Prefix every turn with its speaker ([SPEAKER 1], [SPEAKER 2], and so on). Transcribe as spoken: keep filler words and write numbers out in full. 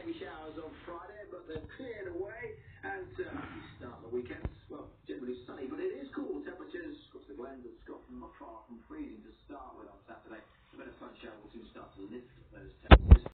[SPEAKER 1] heavy showers on Friday, but they've cleared away.